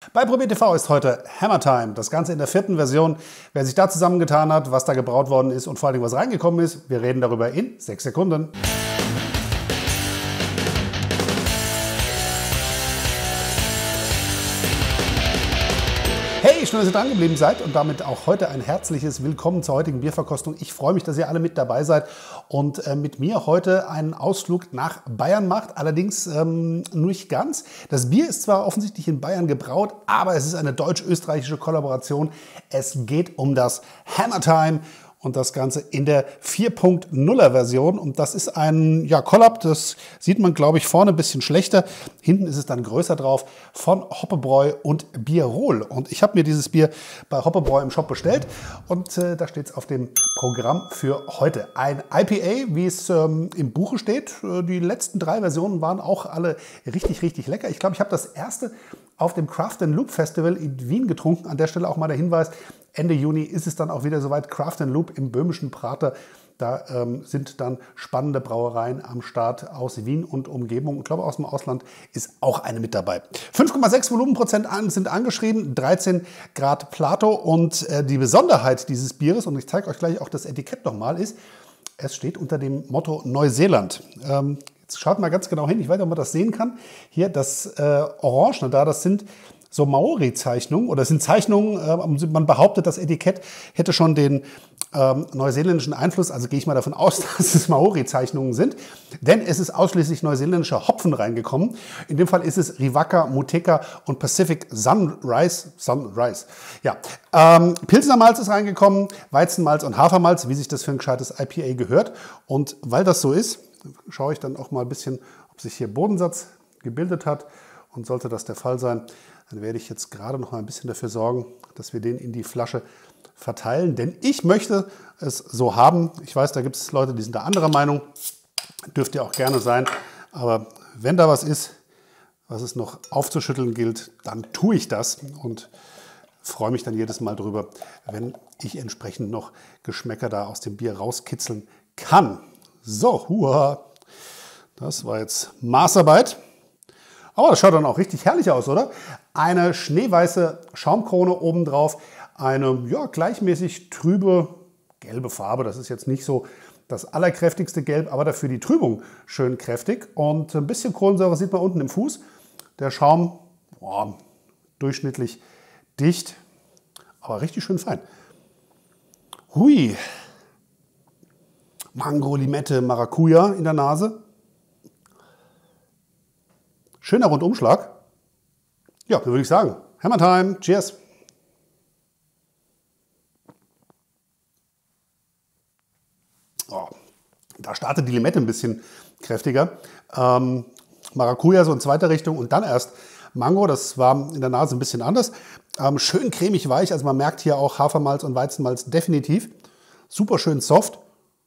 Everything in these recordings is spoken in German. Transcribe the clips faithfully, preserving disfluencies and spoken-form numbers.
Bei Probier T V ist heute Hammer Time. Das Ganze in der vierten Version. Wer sich da zusammengetan hat, was da gebraut worden ist und vor allem was reingekommen ist, wir reden darüber in sechs Sekunden. Hey, schön, dass ihr dran geblieben seid und damit auch heute ein herzliches Willkommen zur heutigen Bierverkostung. Ich freue mich, dass ihr alle mit dabei seid und äh, mit mir heute einen Ausflug nach Bayern macht. Allerdings ähm, nicht ganz. Das Bier ist zwar offensichtlich in Bayern gebraut, aber es ist eine deutsch-österreichische Kollaboration. Es geht um das Hammer Time. Und das Ganze in der vier Punkt nuller Version. Und das ist ein ja, Collab, das sieht man, glaube ich, vorne ein bisschen schlechter. Hinten ist es dann größer drauf, von Hoppebräu und Bierol. Und ich habe mir dieses Bier bei Hoppebräu im Shop bestellt. Und äh, da steht es auf dem Programm für heute. Ein I P A, wie es ähm, im Buche steht. Die letzten drei Versionen waren auch alle richtig, richtig lecker. Ich glaube, ich habe das erste auf dem Craft and Loop Festival in Wien getrunken. An der Stelle auch mal der Hinweis, Ende Juni ist es dann auch wieder soweit. Craft and Loop im böhmischen Prater. Da ähm, sind dann spannende Brauereien am Start aus Wien und Umgebung. Ich glaube, aus dem Ausland ist auch eine mit dabei. fünf Komma sechs Volumenprozent an, sind angeschrieben, dreizehn Grad Plato. Und äh, die Besonderheit dieses Bieres, und ich zeige euch gleich auch das Etikett nochmal, ist, es steht unter dem Motto Neuseeland. Ähm, jetzt schaut mal ganz genau hin, ich weiß nicht, ob man das sehen kann. Hier das äh, Orange da, das sind so Maori-Zeichnungen oder sind Zeichnungen, äh, man behauptet, das Etikett hätte schon den ähm, neuseeländischen Einfluss, also gehe ich mal davon aus, dass es Maori-Zeichnungen sind, denn es ist ausschließlich neuseeländischer Hopfen reingekommen. In dem Fall ist es Riwaka, Motueka und Pacific Sunrise. Sunrise. Ja. Ähm, Pilsnermalz ist reingekommen, Weizenmalz und Hafermalz, wie sich das für ein gescheites I P A gehört. Und weil das so ist, schaue ich dann auch mal ein bisschen, ob sich hier Bodensatz gebildet hat. Und sollte das der Fall sein, dann werde ich jetzt gerade noch mal ein bisschen dafür sorgen, dass wir den in die Flasche verteilen. Denn ich möchte es so haben. Ich weiß, da gibt es Leute, die sind da anderer Meinung. Dürft ihr auch gerne sein. Aber wenn da was ist, was es noch aufzuschütteln gilt, dann tue ich das. Und freue mich dann jedes Mal drüber, wenn ich entsprechend noch Geschmäcker da aus dem Bier rauskitzeln kann. So, huha. Das war jetzt Maßarbeit. Aber das schaut dann auch richtig herrlich aus, oder? Eine schneeweiße Schaumkrone obendrauf, eine ja, gleichmäßig trübe gelbe Farbe. Das ist jetzt nicht so das allerkräftigste Gelb, aber dafür die Trübung schön kräftig. Und ein bisschen Kohlensäure sieht man unten im Fuß. Der Schaum, boah, durchschnittlich dicht, aber richtig schön fein. Hui! Mango, Limette, Maracuja in der Nase. Schöner Rundumschlag. Ja, dann würde ich sagen, Hammer Time, cheers. Oh, da startet die Limette ein bisschen kräftiger. Ähm, Maracuja so in zweiter Richtung und dann erst Mango. Das war in der Nase ein bisschen anders. Ähm, schön cremig weich, also man merkt hier auch Hafermalz und Weizenmalz definitiv. Super schön soft.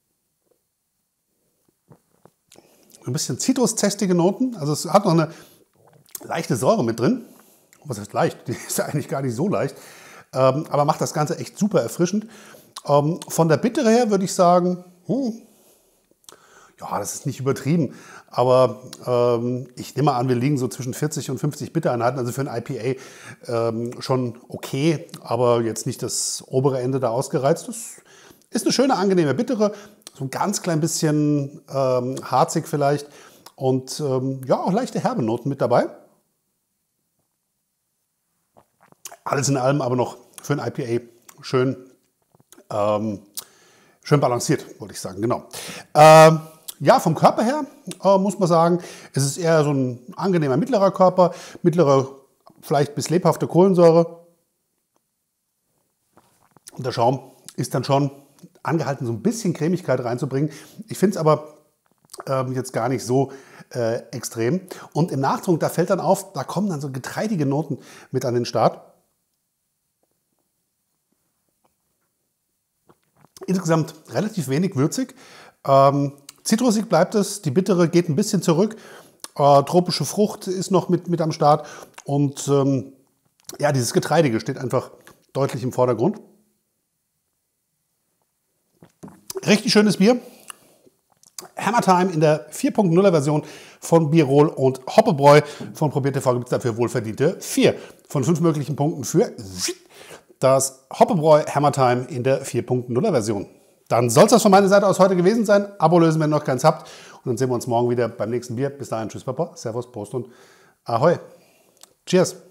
Ein bisschen zitruszestige Noten. Also es hat noch eine leichte Säure mit drin. Was heißt leicht? Die ist ja eigentlich gar nicht so leicht. Ähm, aber macht das Ganze echt super erfrischend. Ähm, von der Bittere her würde ich sagen, hm, ja, das ist nicht übertrieben. Aber ähm, ich nehme an, wir liegen so zwischen vierzig und fünfzig Bittereinheiten. Also für ein I P A ähm, schon okay, aber jetzt nicht das obere Ende da ausgereizt. Das ist eine schöne, angenehme Bittere. So ein ganz klein bisschen ähm, harzig vielleicht. Und ähm, ja, auch leichte herbe Noten mit dabei. Alles in allem aber noch für ein I P A schön, ähm, schön balanciert, wollte ich sagen, genau. Ähm, ja, vom Körper her äh, muss man sagen, es ist eher so ein angenehmer mittlerer Körper, mittlere, vielleicht bis lebhafte Kohlensäure. Und der Schaum ist dann schon angehalten, so ein bisschen Cremigkeit reinzubringen. Ich finde es aber ähm, jetzt gar nicht so äh, extrem. Und im Nachtrunk, da fällt dann auf, da kommen dann so getreidige Noten mit an den Start. Insgesamt relativ wenig würzig. Ähm, zitrusig bleibt es, die Bittere geht ein bisschen zurück. Äh, tropische Frucht ist noch mit, mit am Start. Und ähm, ja, dieses Getreidige steht einfach deutlich im Vordergrund. Richtig schönes Bier. Hammertime in der vier Punkt null Version von Bierol und Hoppebräu. Von Probier T V gibt es dafür wohlverdiente vier von fünf möglichen Punkten für das Hoppebräu Hammertime in der vier Punkt null Version. Dann soll es das von meiner Seite aus heute gewesen sein. Abo lösen, wenn ihr noch keins habt. Und dann sehen wir uns morgen wieder beim nächsten Bier. Bis dahin, tschüss Papa, Servus, Prost und Ahoi. Cheers.